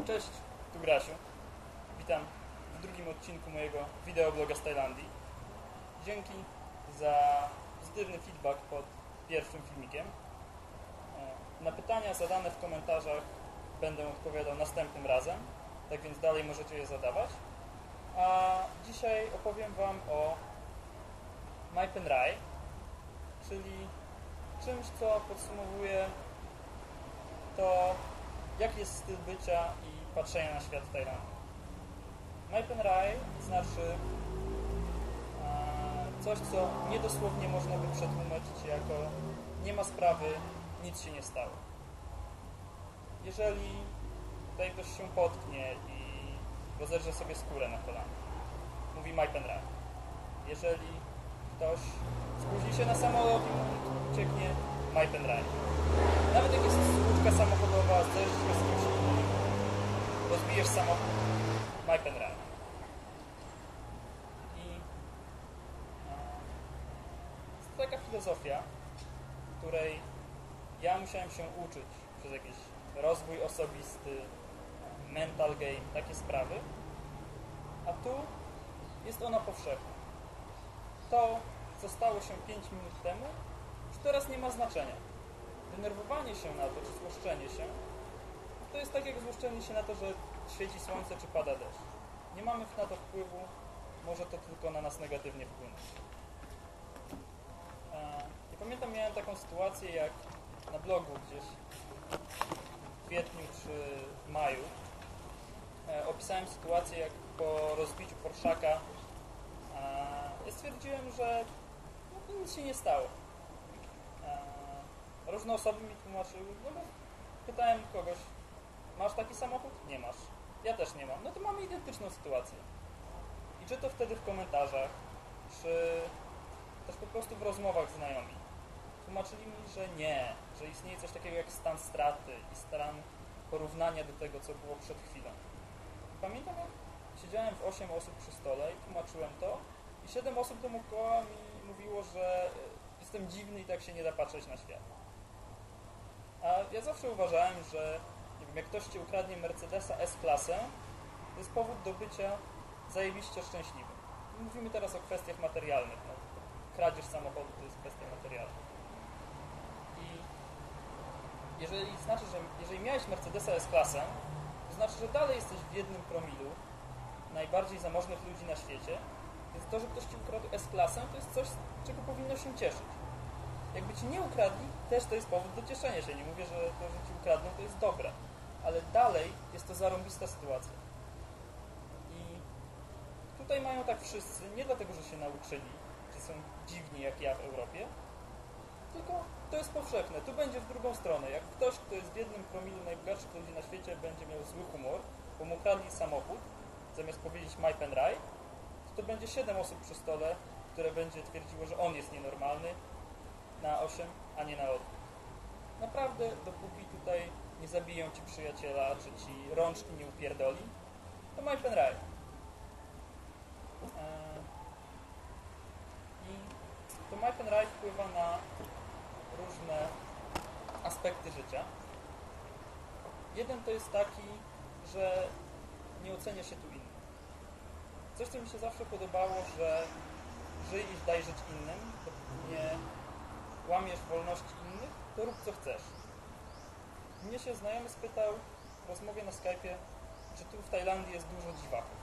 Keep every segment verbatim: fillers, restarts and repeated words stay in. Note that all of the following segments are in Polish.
Cześć, tu Grasiu. Witam w drugim odcinku mojego wideobloga z Tajlandii. Dzięki za pozytywny feedback pod pierwszym filmikiem. Na pytania zadane w komentarzach będę odpowiadał następnym razem, tak więc dalej możecie je zadawać. A dzisiaj opowiem Wam o Mai Pen Rai, czyli czymś, co podsumowuje to, jaki jest styl bycia i patrzenia na świat w Tajlandii. Mai Pen Rai znaczy e, coś, co niedosłownie można by przetłumaczyć jako nie ma sprawy, nic się nie stało. Jeżeli tutaj ktoś się potknie i rozerze sobie skórę na kolanie, mówi Mai Pen Rai. Jeżeli ktoś spóźni się na samolot i ucieknie, Mai Pen Rai. Nawet jak jest stłuczka samochodowa, zderzysz się z kimś innym, rozbijesz samochód, Mai Pen Rai. I jest to taka filozofia, której ja musiałem się uczyć przez jakiś rozwój osobisty, mental game, takie sprawy, a tu jest ona powszechna. To, co stało się pięć minut temu, już teraz nie ma znaczenia. Denerwowanie się na to, czy złoszczenie się, to jest tak jak złoszczenie się na to, że świeci słońce, czy pada deszcz. Nie mamy na to wpływu, może to tylko na nas negatywnie wpłynąć. Ja pamiętam, miałem taką sytuację, jak na blogu gdzieś w kwietniu czy w maju opisałem sytuację, jak po rozbiciu Porszaka ja stwierdziłem, że no, nic się nie stało. Różne osoby mi tłumaczyły, no bo pytałem kogoś, masz taki samochód? Nie masz. Ja też nie mam. No to mamy identyczną sytuację. I czy to wtedy w komentarzach, czy też po prostu w rozmowach z znajomymi, tłumaczyli mi, że nie, że istnieje coś takiego jak stan straty i stan porównania do tego, co było przed chwilą. Pamiętam, jak siedziałem w osiem osób przy stole i tłumaczyłem to i siedem osób dookoła mi mówiło, że jestem dziwny i tak się nie da patrzeć na świat. A ja zawsze uważałem, że nie wiem, jak ktoś Ci ukradnie Mercedesa S-klasę, to jest powód do bycia zajebiście szczęśliwym. Mówimy teraz o kwestiach materialnych. No. Kradzież samochodu to jest kwestia materialna. I jeżeli znaczy, że jeżeli miałeś Mercedesa S-klasę, to znaczy, że dalej jesteś w jednym promilu najbardziej zamożnych ludzi na świecie, więc to, że ktoś Ci ukradł S-klasę, to jest coś, z czego powinno się cieszyć. Jakby Ci nie ukradli, też to jest powód do cieszenia się. Nie mówię, że to, że Ci ukradną, to jest dobre. Ale dalej jest to zarąbista sytuacja. I tutaj mają tak wszyscy, nie dlatego, że się nauczyli, że są dziwni jak ja w Europie, tylko to jest powszechne. Tu będzie w drugą stronę. Jak ktoś, kto jest w jednym promilu najbogatszych ludzi na świecie, będzie miał zły humor, bo mu ukradli samochód, zamiast powiedzieć Mai Pen Rai, to, to będzie siedem osób przy stole, które będzie twierdziło, że on jest nienormalny, na osiem, a nie na odwrót. Naprawdę, dopóki tutaj nie zabiją Ci przyjaciela, czy Ci rączki nie upierdoli, to Mai Pen Rai. I to Mai Pen Rai wpływa na różne aspekty życia. Jeden to jest taki, że nie ocenia się tu innych. Coś, co mi się zawsze podobało, że żyj i daj żyć innym, to nie łamiesz wolności innych, to rób co chcesz. Mnie się znajomy spytał w rozmowie na Skype'ie, czy tu w Tajlandii jest dużo dziwaków.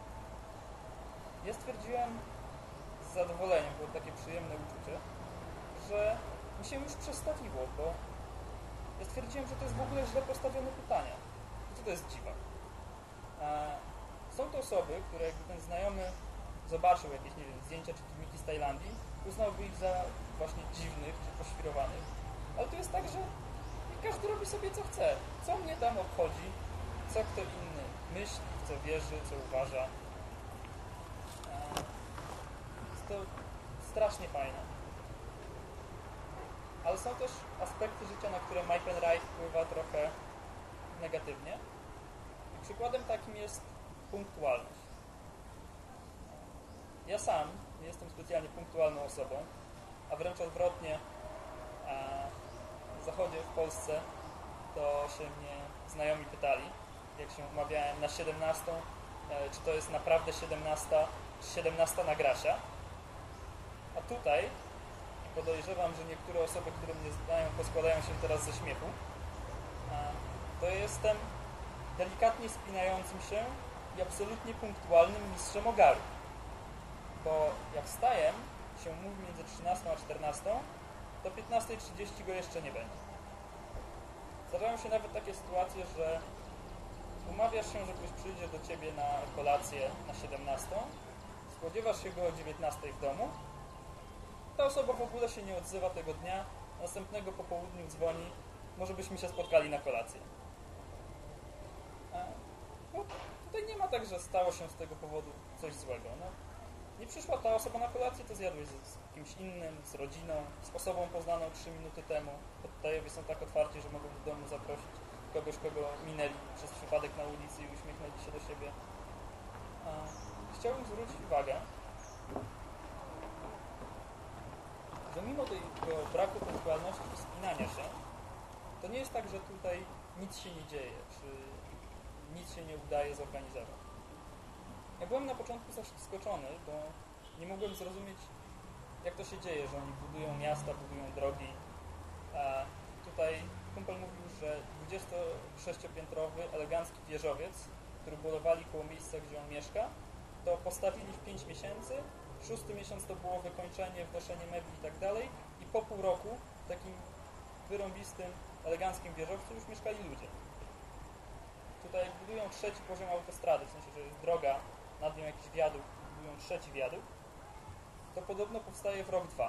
Ja stwierdziłem z zadowoleniem, było takie przyjemne uczucie, że mi się już przestawiło, bo ja stwierdziłem, że to jest w ogóle źle postawione pytanie. Co to jest dziwak? Są to osoby, które jakby ten znajomy zobaczył jakieś, nie wiem, zdjęcia czy filmiki z Tajlandii, uznałby ich za właśnie dziwnych czy poświrowanych. Ale to jest tak, że każdy robi sobie co chce. Co mnie tam obchodzi, co kto inny myśli, w co wierzy, co uważa. Jest to strasznie fajne. Ale są też aspekty życia, na które Mai Pen Rai wpływa trochę negatywnie. I przykładem takim jest punktualność. Ja sam nie jestem specjalnie punktualną osobą, a wręcz odwrotnie, a w zachodzie, w Polsce, to się mnie znajomi pytali, jak się umawiałem na siedemnastą, czy to jest naprawdę siedemnasta, czy siedemnasta na Grasia. A tutaj podejrzewam, że niektóre osoby, które mnie znają, poskładają się teraz ze śmiechu. To jestem delikatnie spinającym się i absolutnie punktualnym mistrzem ogaru. Bo jak wstaję, się mówi między trzynastą a czternastą, do piętnastej trzydzieści go jeszcze nie będzie. Zdarzają się nawet takie sytuacje, że umawiasz się, że ktoś przyjdzie do Ciebie na kolację na siedemnastą, spodziewasz się go o dziewiętnastej w domu, ta osoba w ogóle się nie odzywa tego dnia, następnego po południu dzwoni, może byśmy się spotkali na kolację. No, tutaj nie ma tak, że stało się z tego powodu coś złego. No, nie przyszła ta osoba na kolację, to zjadłeś z, z kimś innym, z rodziną, z osobą poznaną trzy minuty temu. Podtajowie są tak otwarci, że mogą do domu zaprosić kogoś, kogo minęli przez przypadek na ulicy i uśmiechnęli się do siebie. A, chciałbym zwrócić uwagę, że mimo tego braku punktualności i spinania się, to nie jest tak, że tutaj nic się nie dzieje, czy nic się nie udaje zorganizować. Ja byłem na początku zaskoczony, bo nie mogłem zrozumieć, jak to się dzieje, że oni budują miasta, budują drogi. A tutaj kumpel mówił, że dwudziestosześciopiętrowy elegancki wieżowiec, który budowali koło miejsca, gdzie on mieszka, to postawili w pięć miesięcy, szósty miesiąc to było wykończenie, wnoszenie mebli i tak dalej i po pół roku w takim wyrąbistym, eleganckim wieżowcu już mieszkali ludzie. Tutaj jak budują trzeci poziom autostrady, w sensie, że jest droga, nad nią jakiś wiadukt, budują trzeci wiadukt, to podobno powstaje w rok dwa.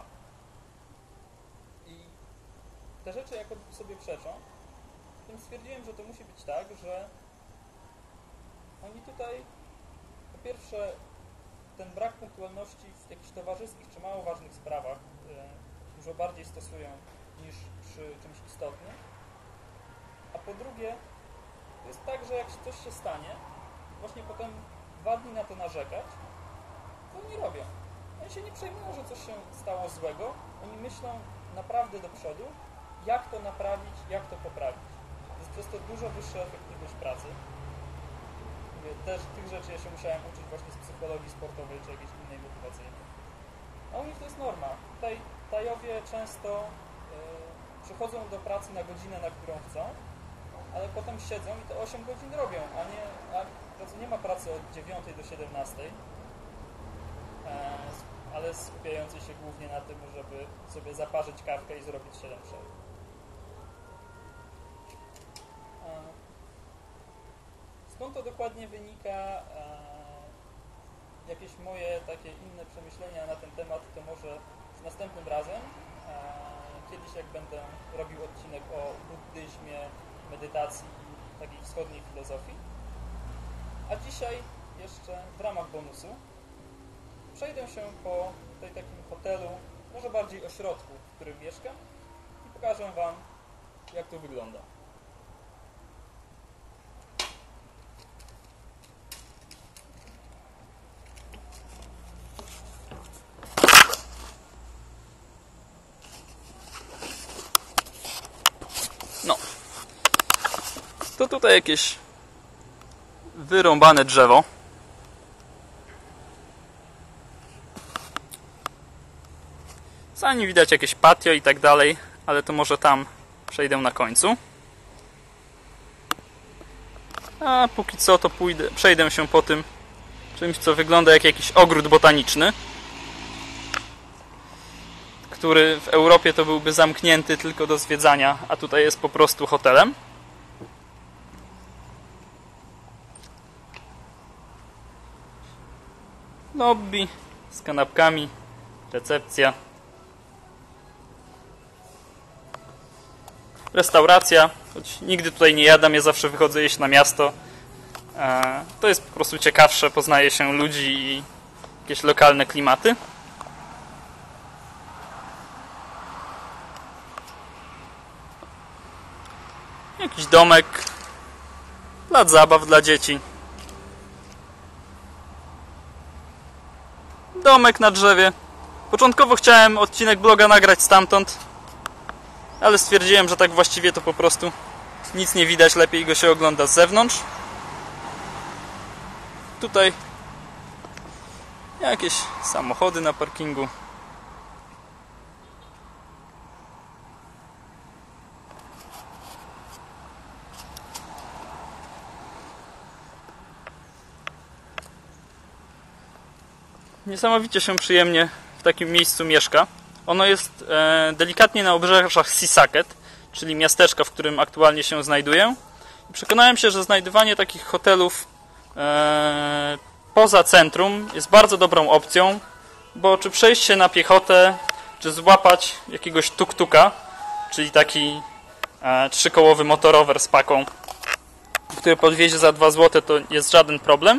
I te rzeczy jako sobie przeczą, więc stwierdziłem, że to musi być tak, że oni tutaj po pierwsze ten brak punktualności w jakichś towarzyskich czy mało ważnych sprawach y, dużo bardziej stosują niż przy czymś istotnym. A po drugie, to jest tak, że jak coś się stanie, właśnie potem dwa dni na to narzekać, to nie robią. Oni się nie przejmują, że coś się stało złego. Oni myślą naprawdę do przodu, jak to naprawić, jak to poprawić. Jest przez to dużo wyższa efektywność pracy. Też tych rzeczy ja się musiałem uczyć właśnie z psychologii sportowej czy jakiejś innej motywacyjnej. A u nich to jest norma. Tutaj Tajowie często yy, przychodzą do pracy na godzinę, na którą chcą, ale potem siedzą i te osiem godzin robią, a nie, a nie ma pracy od dziewiątej do siedemnastej, ale skupiającej się głównie na tym, żeby sobie zaparzyć kawkę i zrobić siedem przerw. Skąd to dokładnie wynika? Jakieś moje takie inne przemyślenia na ten temat, to może z następnym razem. Kiedyś jak będę robił odcinek o buddyzmie, medytacji i takiej wschodniej filozofii. A dzisiaj jeszcze w ramach bonusu przejdę się po tutaj takim hotelu, może bardziej ośrodku, w którym mieszkam i pokażę Wam, jak to wygląda. No. To tutaj jakieś wyrąbane drzewo. Za nim widać jakieś patio i tak dalej, ale to może tam przejdę na końcu. A póki co to pójdę, przejdę się po tym czymś, co wygląda jak jakiś ogród botaniczny, który w Europie to byłby zamknięty tylko do zwiedzania, a tutaj jest po prostu hotelem. Lobby z kanapkami, recepcja, restauracja, choć nigdy tutaj nie jadam, ja zawsze wychodzę jeść na miasto. To jest po prostu ciekawsze, poznaje się ludzi i jakieś lokalne klimaty. Jakiś domek, plac zabaw dla dzieci. Domek na drzewie. Początkowo chciałem odcinek bloga nagrać stamtąd, ale stwierdziłem, że tak właściwie to po prostu nic nie widać, lepiej go się ogląda z zewnątrz. Tutaj jakieś samochody na parkingu. Niesamowicie się przyjemnie w takim miejscu mieszka. Ono jest e, delikatnie na obrzeżach Seasachet, czyli miasteczka, w którym aktualnie się znajduję. I przekonałem się, że znajdywanie takich hotelów e, poza centrum jest bardzo dobrą opcją, bo czy przejść się na piechotę, czy złapać jakiegoś tuk-tuka, czyli taki e, trzykołowy motorower z paką, który podwiezie za dwa złote, to jest żaden problem.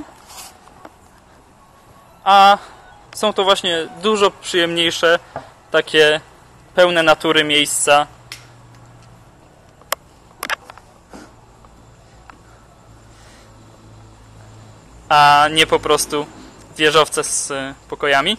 A są to właśnie dużo przyjemniejsze, takie pełne natury miejsca. A nie po prostu wieżowce z pokojami.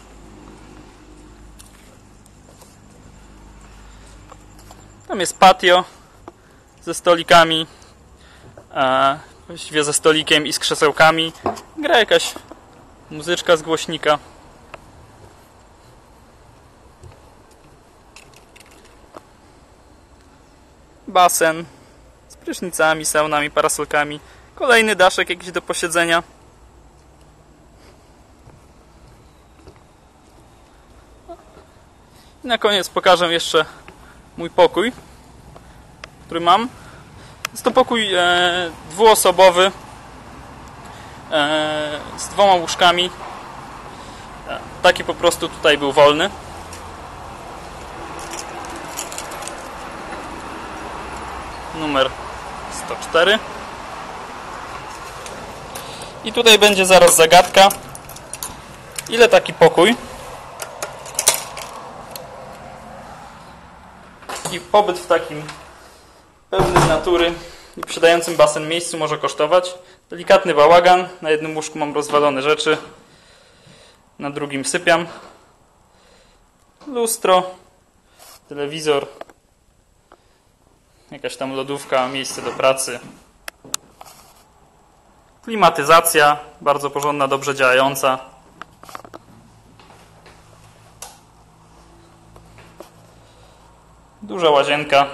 Tam jest patio ze stolikami, a właściwie ze stolikiem i z krzesełkami. Gra jakaś muzyczka z głośnika. Basen z prysznicami, saunami, parasolkami. Kolejny daszek jakiś do posiedzenia. I na koniec pokażę jeszcze mój pokój, który mam. Jest to pokój e, dwuosobowy e, z dwoma łóżkami. E, taki po prostu tutaj był wolny. Numer sto cztery. I tutaj będzie zaraz zagadka. Ile taki pokój i pobyt w takim pełnym natury i posiadającym basen miejscu może kosztować? Delikatny bałagan. Na jednym łóżku mam rozwalone rzeczy, na drugim sypiam. Lustro, telewizor, jakaś tam lodówka, miejsce do pracy. Klimatyzacja, bardzo porządna, dobrze działająca. Duża łazienka.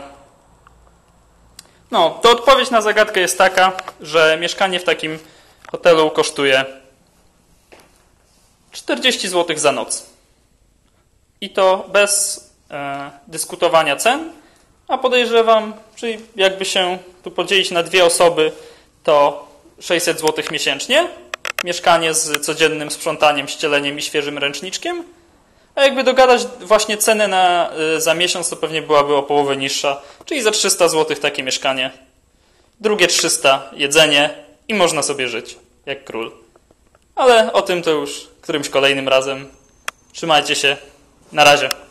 No, to odpowiedź na zagadkę jest taka, że mieszkanie w takim hotelu kosztuje czterdzieści złotych za noc. I to bez e, dyskutowania cen, a podejrzewam, czyli jakby się tu podzielić na dwie osoby, to sześćset złotych miesięcznie. Mieszkanie z codziennym sprzątaniem, ścieleniem i świeżym ręczniczkiem. A jakby dogadać właśnie cenę na, za miesiąc, to pewnie byłaby o połowę niższa, czyli za trzysta złotych takie mieszkanie. Drugie trzysta jedzenie i można sobie żyć jak król. Ale o tym to już którymś kolejnym razem. Trzymajcie się. Na razie.